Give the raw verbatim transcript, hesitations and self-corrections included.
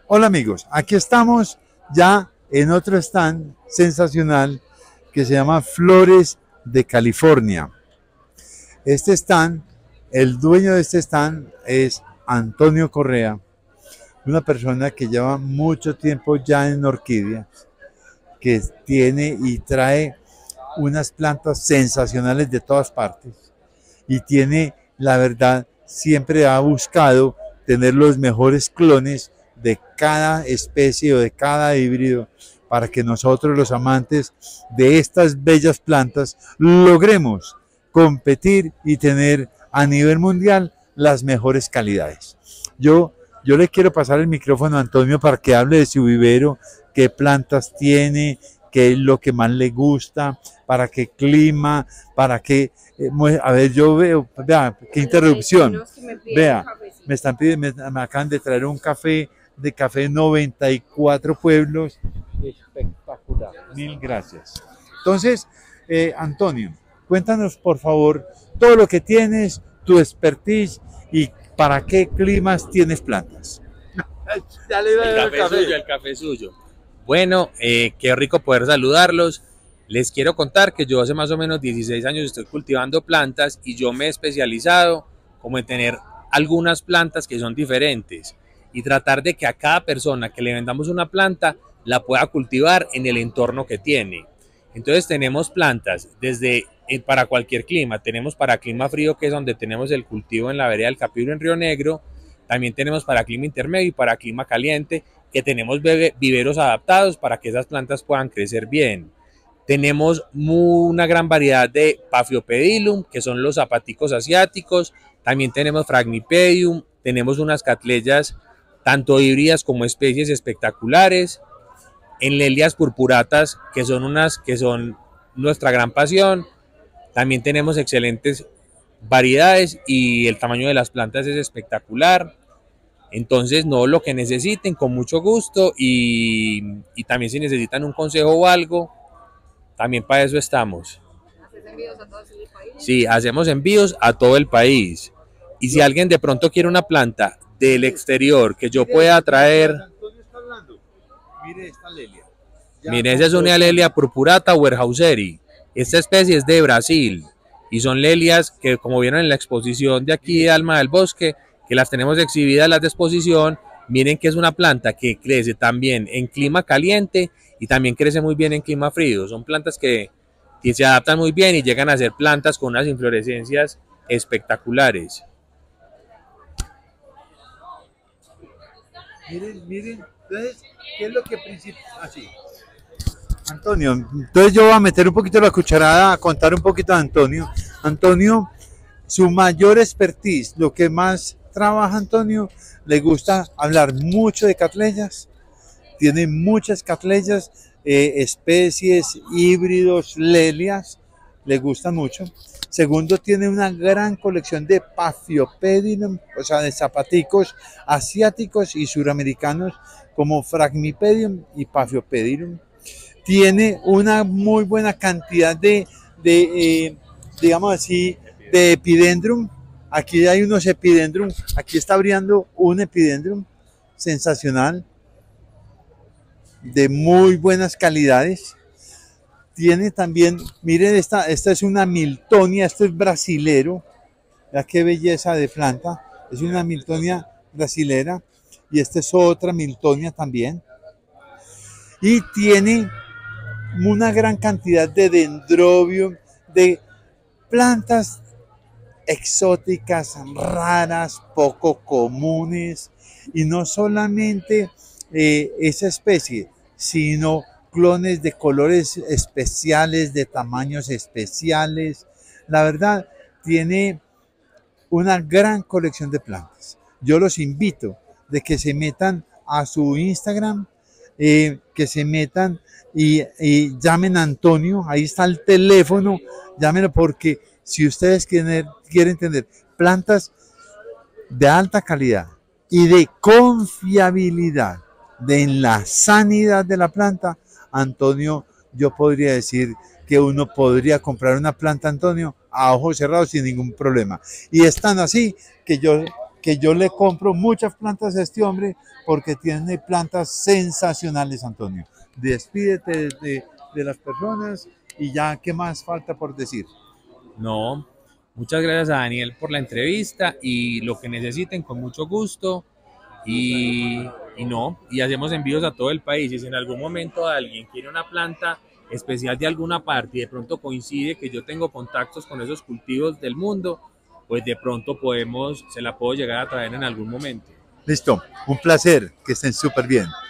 Hola amigos, aquí estamos ya en otro stand sensacional que se llama Flores de California. Este stand, el dueño de este stand es Antonio Correa, una persona que lleva mucho tiempo ya en orquídeas, que tiene y trae unas plantas sensacionales de todas partes y tiene, la verdad, siempre ha buscado tener los mejores clones de cada especie o de cada híbrido para que nosotros los amantes de estas bellas plantas logremos competir y tener a nivel mundial las mejores calidades. Yo, yo le quiero pasar el micrófono a Antonio para que hable de su vivero, qué plantas tiene, qué es lo que más le gusta, para qué clima, para qué... Eh, a ver, yo veo, vea, qué interrupción. Vea, me están pidiendo, me, me acaban de traer un café de Café noventa y cuatro Pueblos. Espectacular, mil gracias. Entonces, eh, Antonio, cuéntanos por favor todo lo que tienes, tu expertise y para qué climas tienes plantas. Ya le iba a el café, café suyo, el café suyo. Bueno, eh, qué rico poder saludarlos. Les quiero contar que yo hace más o menos dieciséis años estoy cultivando plantas y yo me he especializado como en tener algunas plantas que son diferentes y tratar de que a cada persona que le vendamos una planta la pueda cultivar en el entorno que tiene. Entonces tenemos plantas desde eh, para cualquier clima, tenemos para clima frío, que es donde tenemos el cultivo en la vereda del Capibro en Río Negro, también tenemos para clima intermedio y para clima caliente, que tenemos viveros adaptados para que esas plantas puedan crecer bien. Tenemos muy, una gran variedad de Paphiopedilum, que son los zapaticos asiáticos, también tenemos Phragmipedium, tenemos unas catleyas tanto híbridas como especies espectaculares, en Lelias purpuratas, que son unas que son nuestra gran pasión. También tenemos excelentes variedades y el tamaño de las plantas es espectacular. Entonces, no, lo que necesiten, con mucho gusto, y, y también si necesitan un consejo o algo, también para eso estamos. ¿Haces envíos a todo el país? Sí, hacemos envíos a todo el país. Y si alguien de pronto quiere una planta del exterior que yo pueda traer... Mire esta lelia. Mire, esa es una Lelia purpurata Weyerhauseri. Esta especie es de Brasil y son lelias que, como vieron en la exposición de aquí de Alma del Bosque, que las tenemos exhibidas en la exposición, miren que es una planta que crece también en clima caliente y también crece muy bien en clima frío. Son plantas que, que se adaptan muy bien y llegan a ser plantas con unas inflorescencias espectaculares. Miren, miren, entonces, ¿qué es lo que principio? Así. Ah, Antonio, entonces yo voy a meter un poquito la cucharada a contar un poquito de Antonio. Antonio, su mayor expertise, lo que más trabaja Antonio, le gusta hablar mucho de catleyas, tiene muchas catleyas, eh, especies, híbridos, lelias, le gustan mucho. Segundo, tiene una gran colección de Paphiopedilum, o sea, de zapaticos asiáticos y suramericanos como Phragmipedium y Paphiopedilum. Tiene una muy buena cantidad de, de eh, digamos así, de Epidendrum. Aquí hay unos Epidendrum, aquí está abriendo un Epidendrum sensacional, de muy buenas calidades. Tiene también, miren, esta, esta es una Miltonia, esto es brasilero, ya qué belleza de planta, es una Miltonia brasilera, y esta es otra Miltonia también. Y tiene una gran cantidad de Dendrobium, de plantas exóticas, raras, poco comunes, y no solamente eh, esa especie, sino clones de colores especiales, de tamaños especiales. La verdad, tiene una gran colección de plantas. Yo los invito de que se metan a su Instagram, eh, que se metan y, y llamen a Antonio, ahí está el teléfono, llámenlo, porque si ustedes quieren, quieren tener plantas de alta calidad y de confiabilidad de en la sanidad de la planta, Antonio, yo podría decir que uno podría comprar una planta, Antonio, a ojos cerrados sin ningún problema. Y están así que yo que yo le compro muchas plantas a este hombre porque tiene plantas sensacionales, Antonio. Despídete de, de, de las personas y ya, ¿qué más falta por decir? No, muchas gracias a Daniel por la entrevista y lo que necesiten con mucho gusto y, y no, y hacemos envíos a todo el país y si en algún momento alguien quiere una planta especial de alguna parte y de pronto coincide que yo tengo contactos con esos cultivos del mundo, pues de pronto podemos, se la puedo llegar a traer en algún momento. Listo, un placer, que estén súper bien.